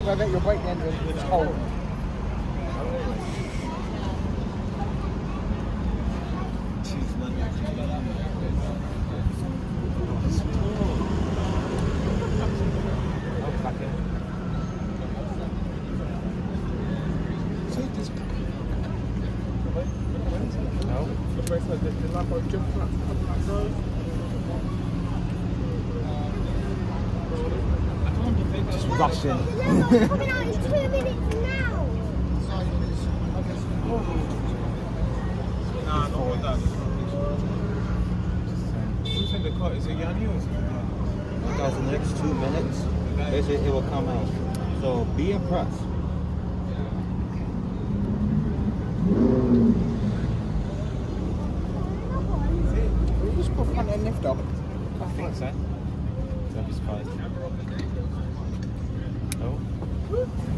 Go get your brake engine. It's cold. Just rushing. Coming out in 2 minutes now. Nah, not with that. Who's in the car? Is it Yanni or something? Because the next 2 minutes, basically it will come out. So be impressed. We just put front end lift up. I think so. Don't be surprised. Oh.